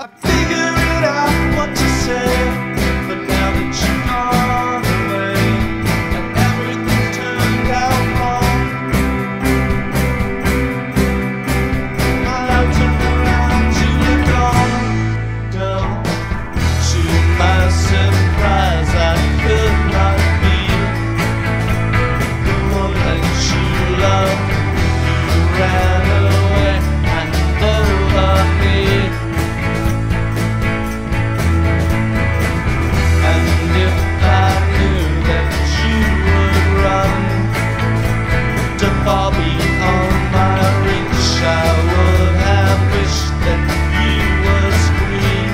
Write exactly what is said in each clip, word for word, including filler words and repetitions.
I figured out what to say, but now that you've gone away and everything turned out wrong, I turned around, you were gone, girl. To my surprise, I could not be the woman you love. You ran away and over me. And if I knew that you would run to far beyond my reach, I would have wished that you was free.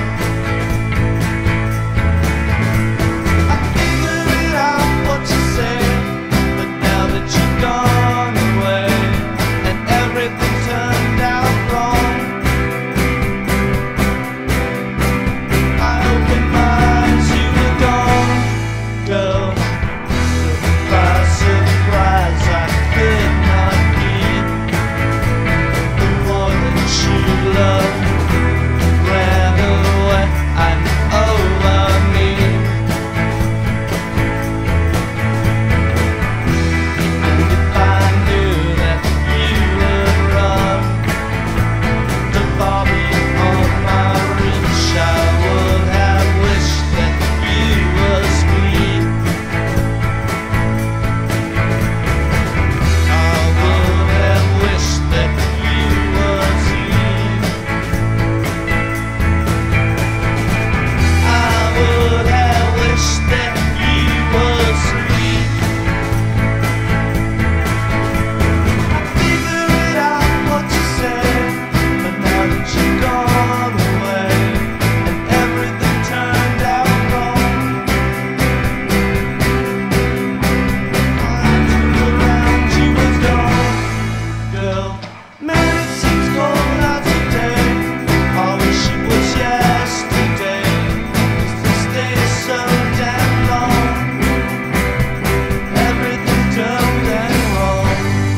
I figured out what to say, but now that you've gone away and everything turned out wrong, I opened my eyes, you were gone, girl. By surprise, I could not be the one that you love. Ran away and over me. And if I knew that you would run to far beyond my reach, I would have wished that you was me. I would have wished that you was me. I would have wished that you was me. I figured out what to say, but now that you've gone away and everything turned out wrong, I turned around, you was gone, girl. Man, it seems cold out today. I wish it was yesterday, 'cause this day is so damn long. Everything turned out wrong.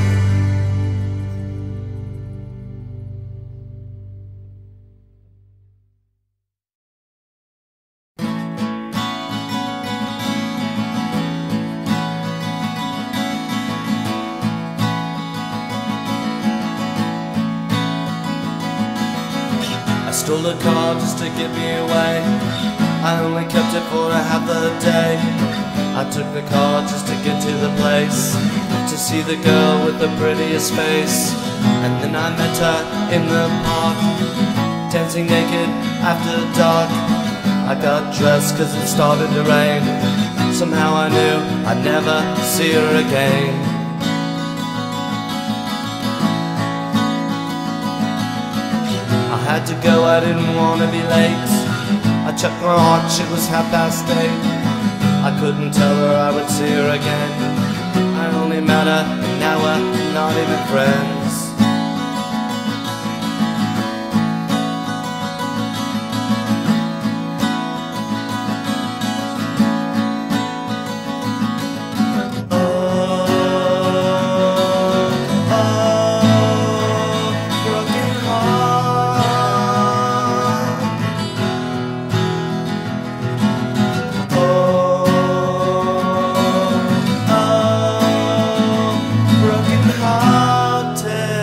I stole a car just to get me away. I only kept it for a half a day. I took the car just to get to the place, to see the girl with the prettiest face. And then I met her in the park, dancing naked after dark. I got dressed cause it started to rain. Somehow I knew I'd never see her again. I had to go, I didn't want to be late. I checked my watch, it was half past eight. I couldn't tell her I would see her again. I only met her, and now we're not even friends. Broken hearted.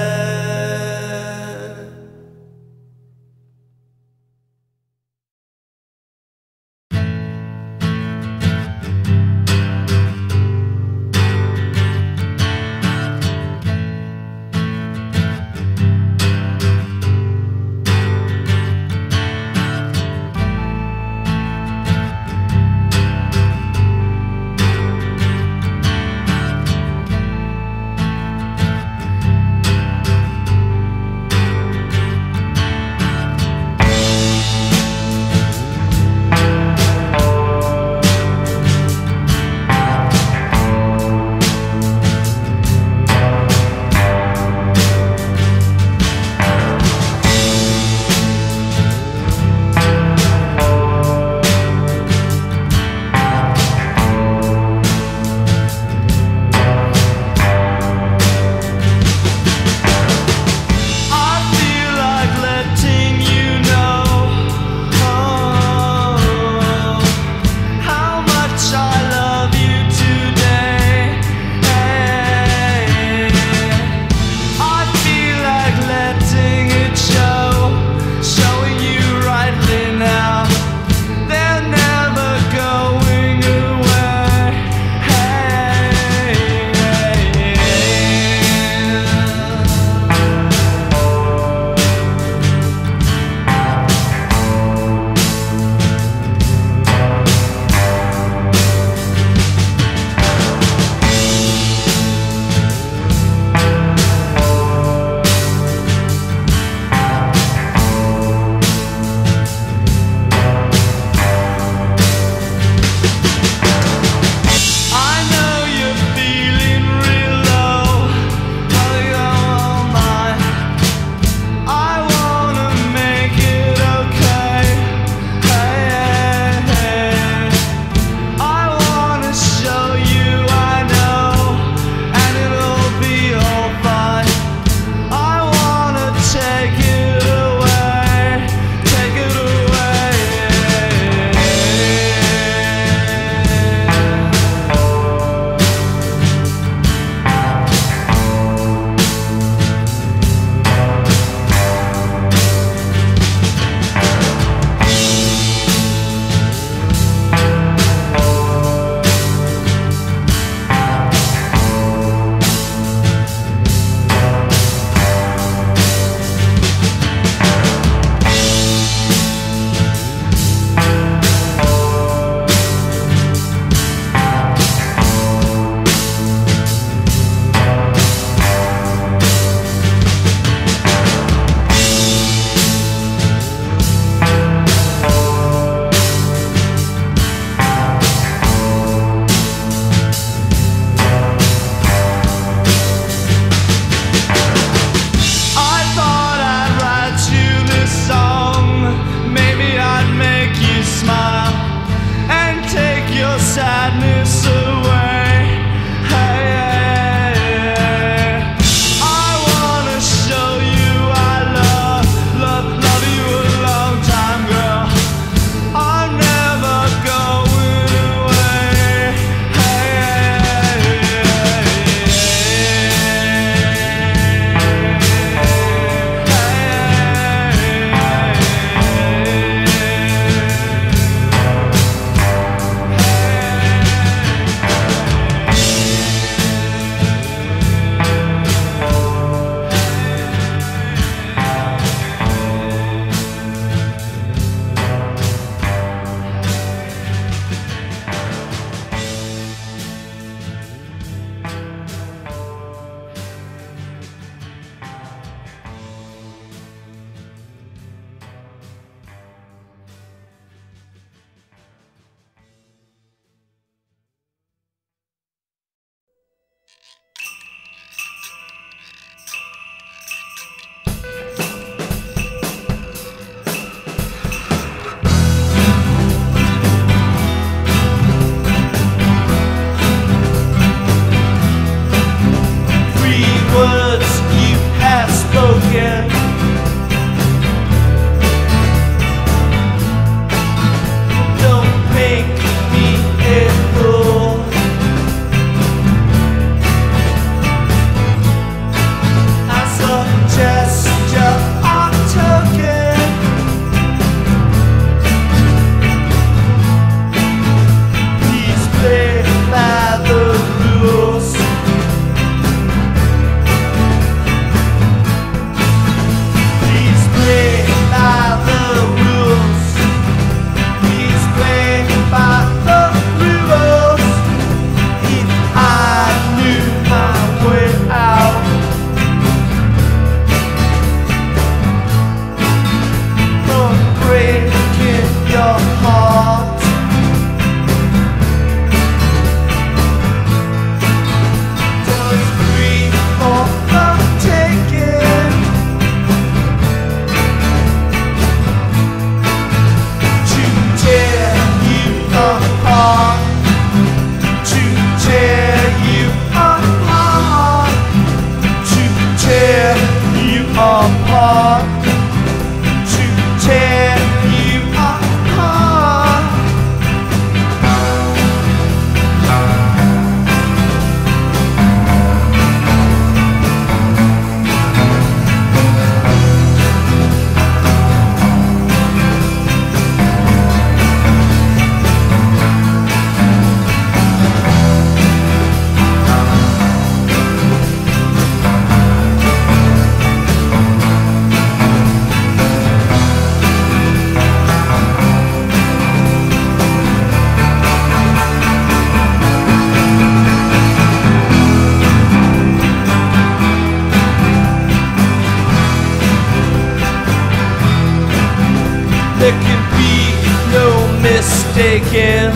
taken.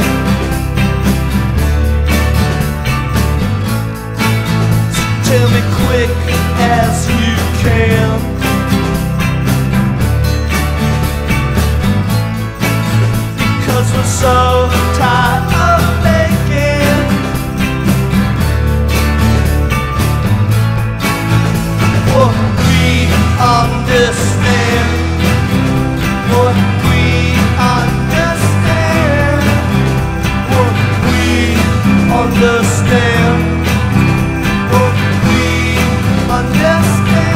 So tell me quick as you can. Because we're so tired of making. What we understand. What we understand. What we understand. What we understand.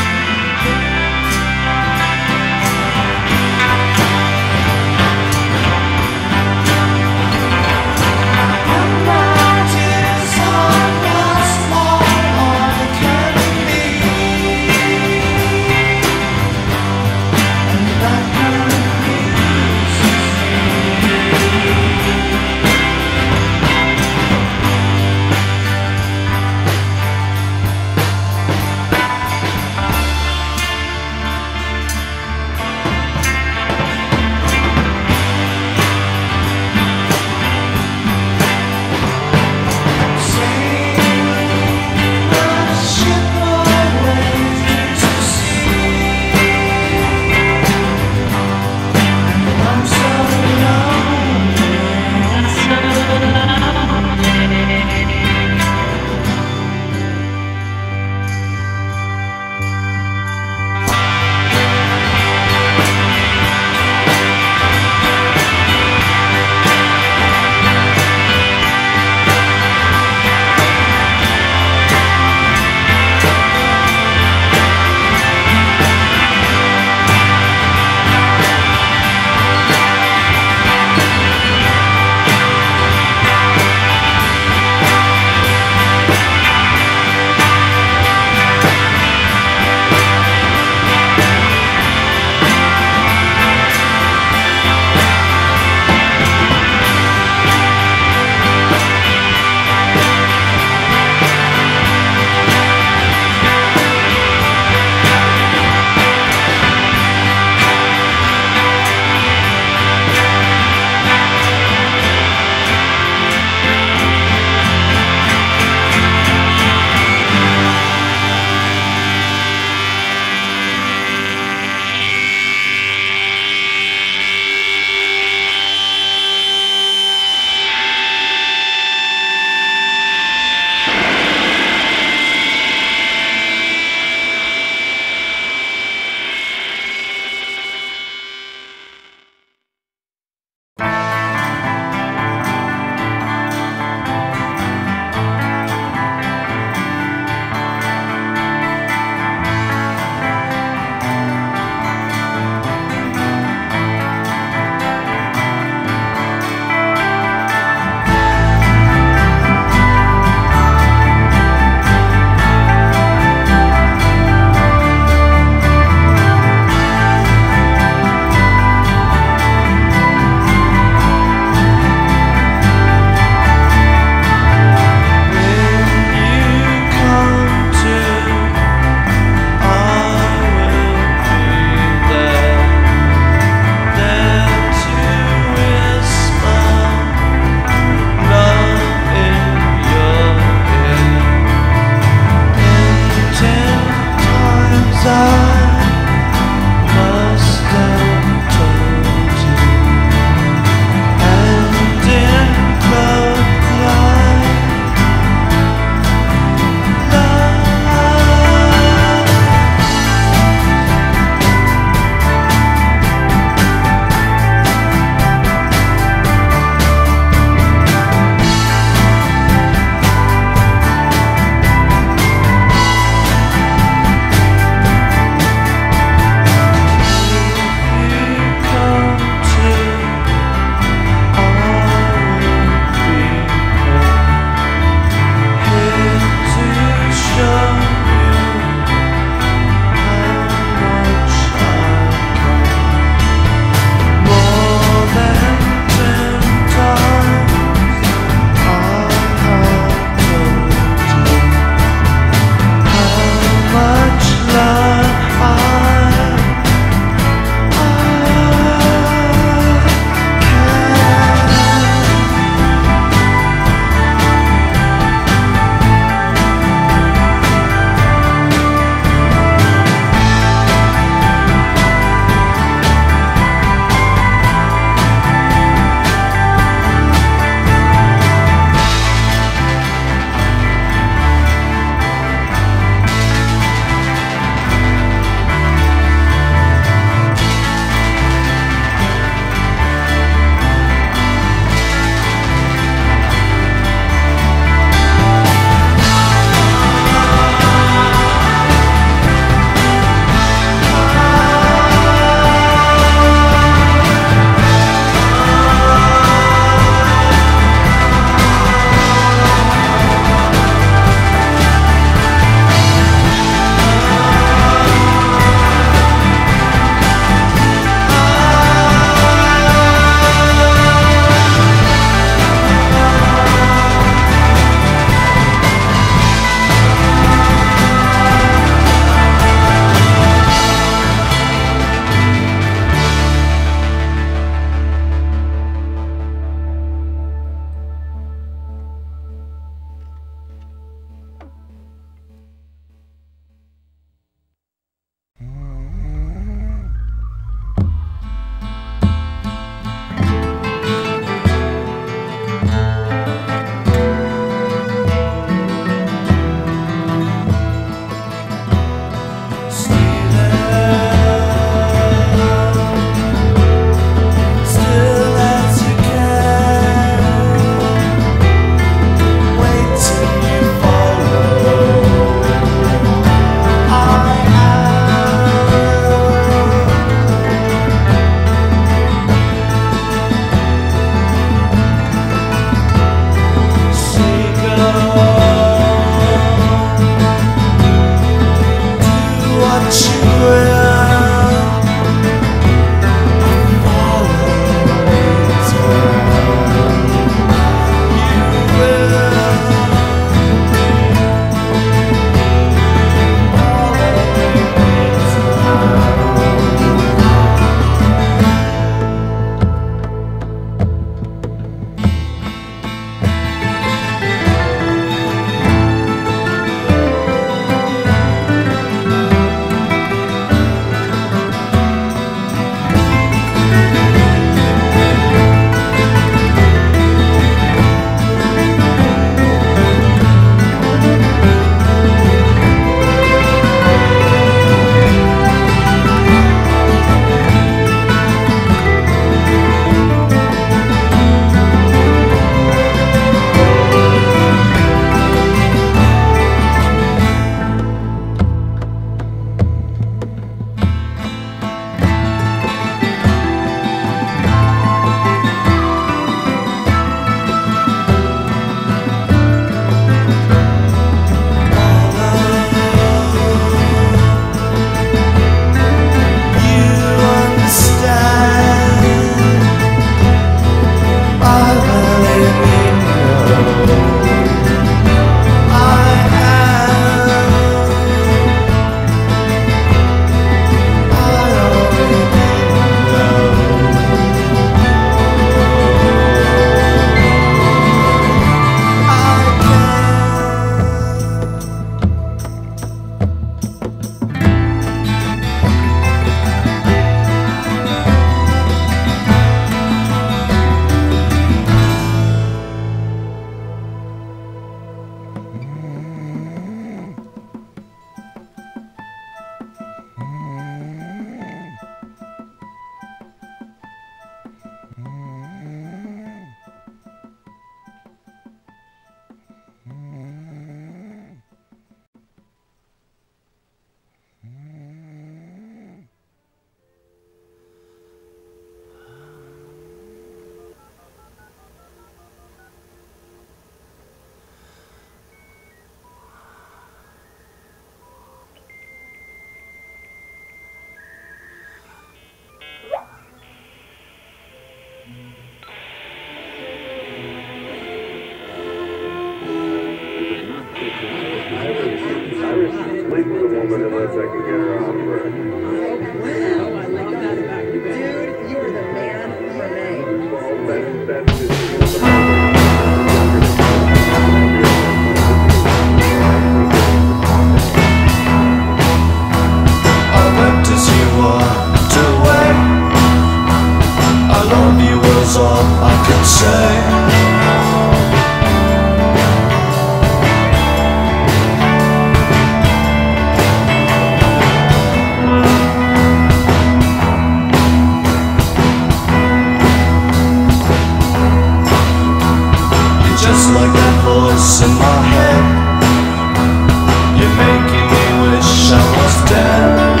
just like that voice in my head. You're making me wish I was dead.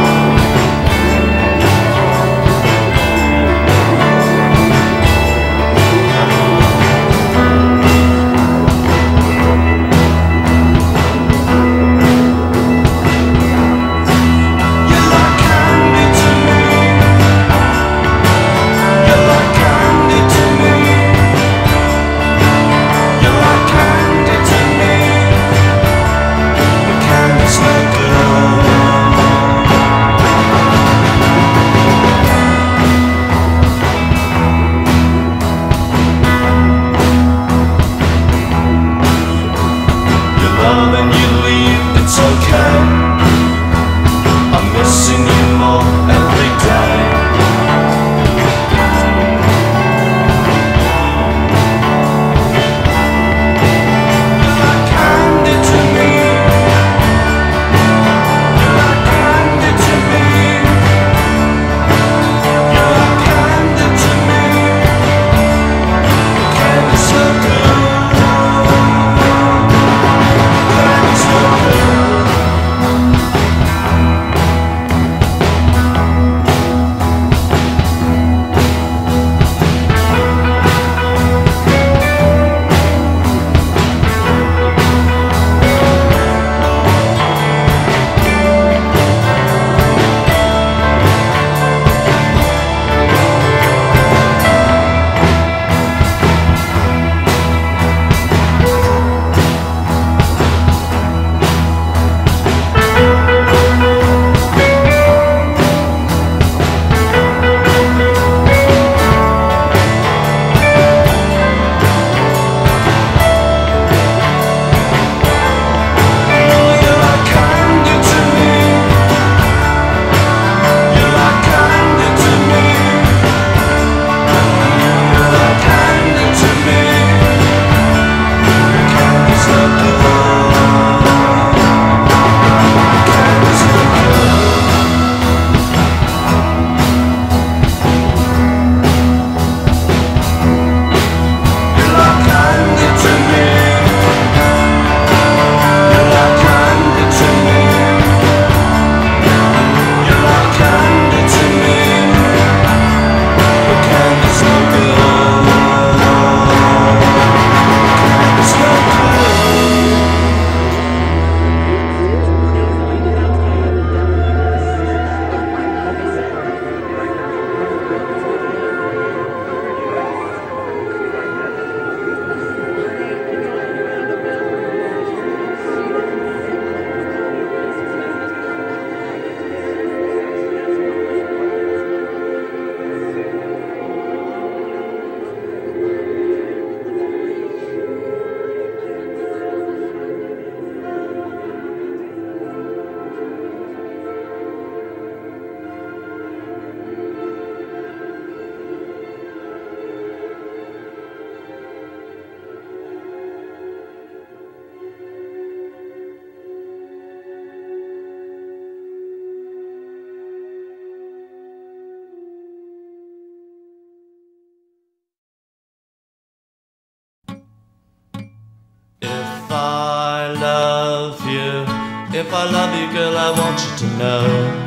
If I love you, girl, I want you to know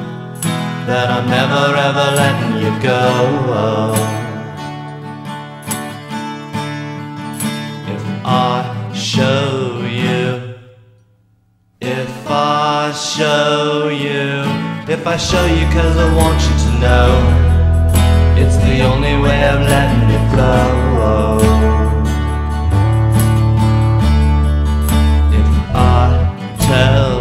that I'm never ever letting you go. If I show you, if I show you, if I show you, cause I want you to know it's the only way of letting it flow. If I tell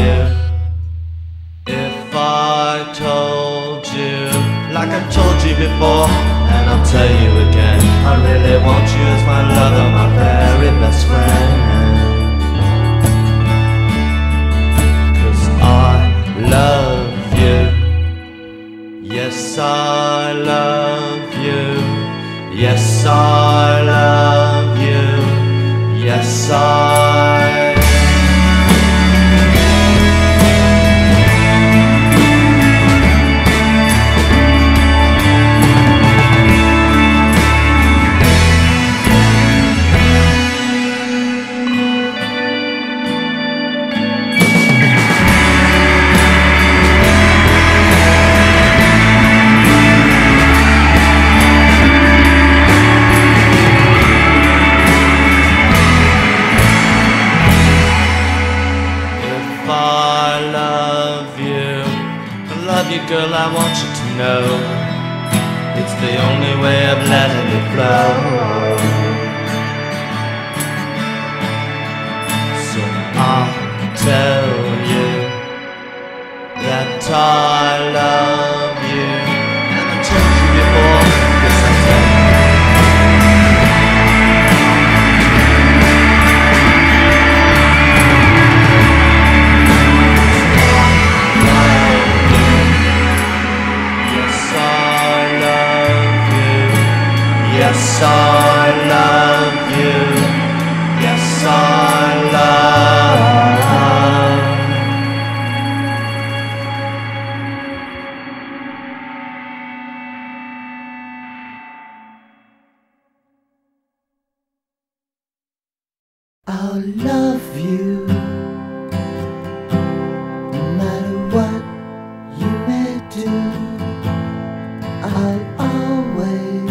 like I told you before, and I'll tell you again, I really want you as my lover, my very best friend. Cause I love you, yes I love you, yes I love you, yes I I want you to know it's the only way of letting it flow. So I'll tell you that I love you, and I told you before, yes I tell you. Yes, I love you. Yes, I love. I'll love you no matter what you may do. I'll always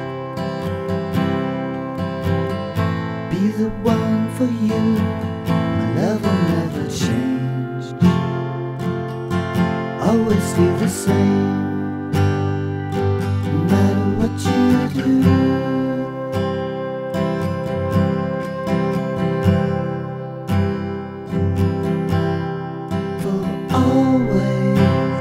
be the one for you. My love will never change, always stay the same, no matter what you do. For always,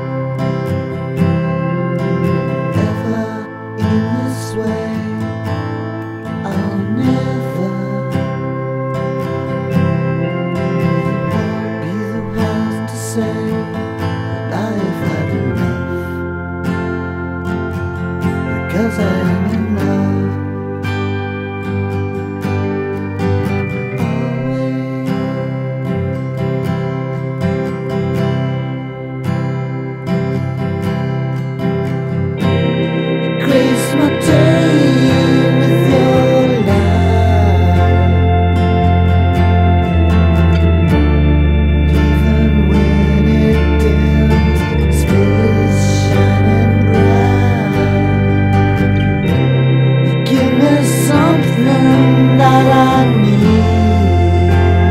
ever in this way, I'll never say that I've had enough, because I am in love. Always grace my day with your light, even when that I need,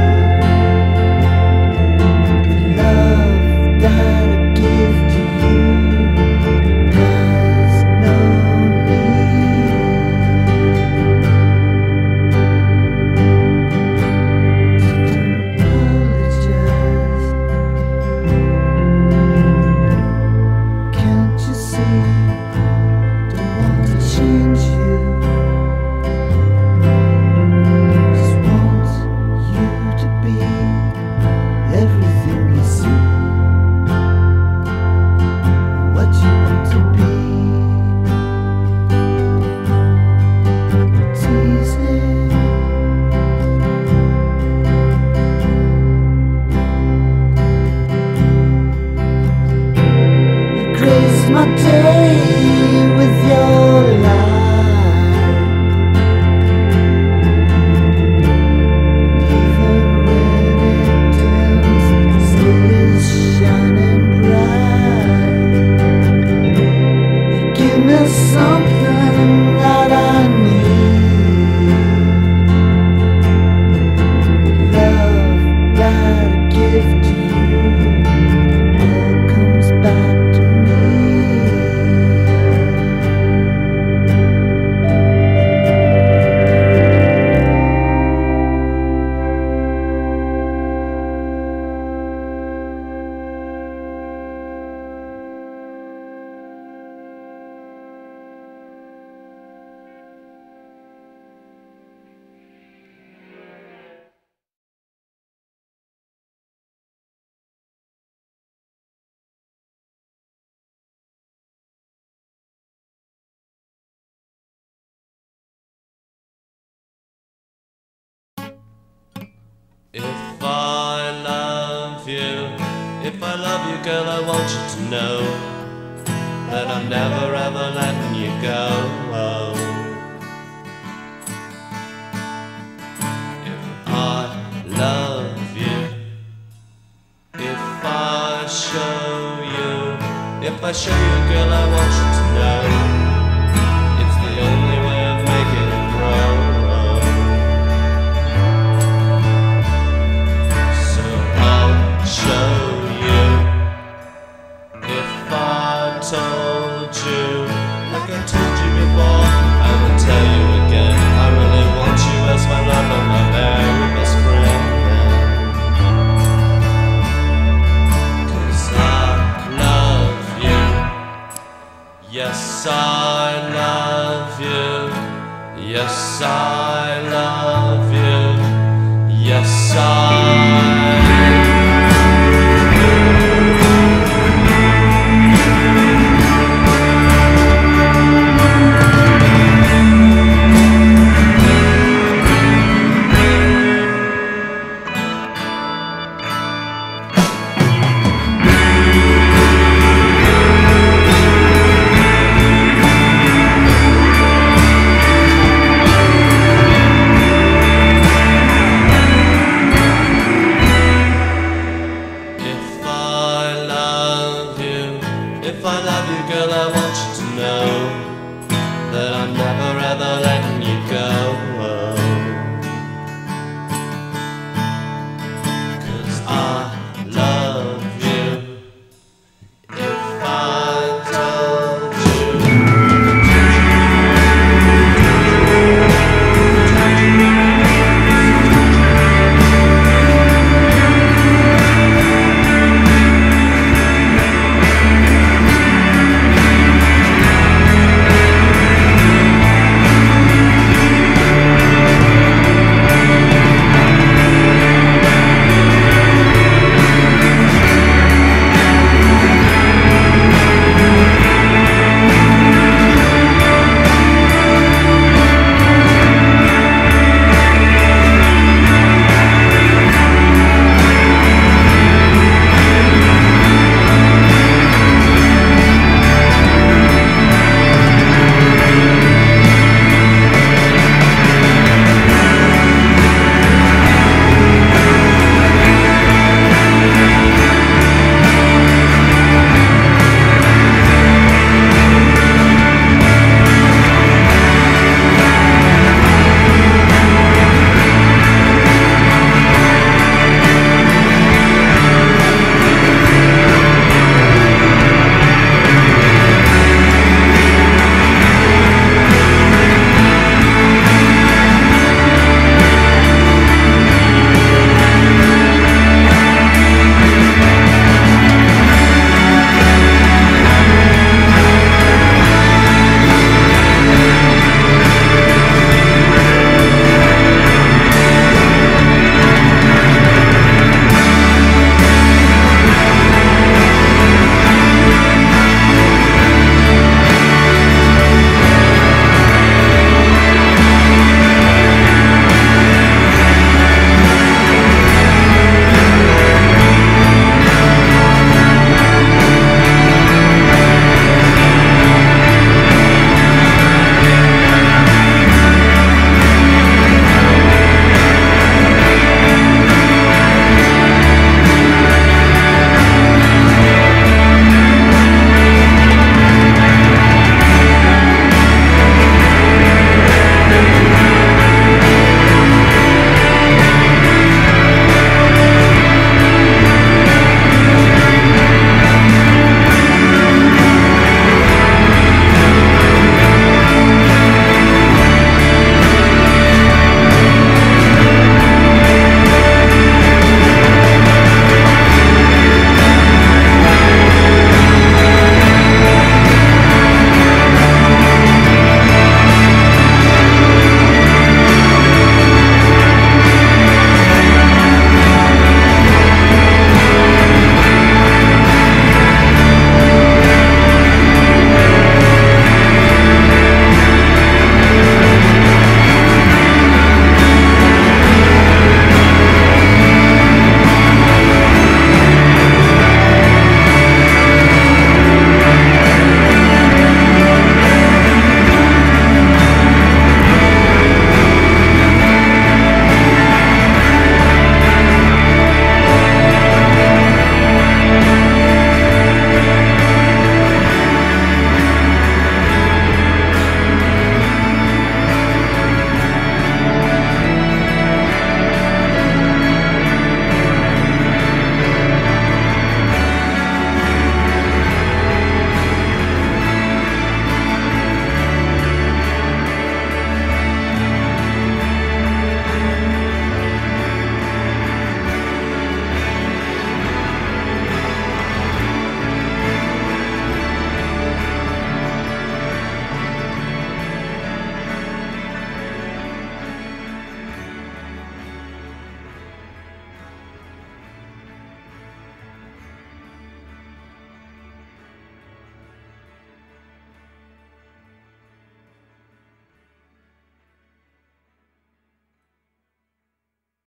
the love that I give to you has no need. Apologize, can't you see? Don't want to change you. My day with your light, even when it dims, still is shining bright. Give me something that I need, love that I give to you all comes back to me. If I love you, if I love you, girl, I want you to know that I'm never ever letting you go. If I love you, if I show you, if I show you, girl, I want you to know it's the only way of making it grow. Show you if I told side.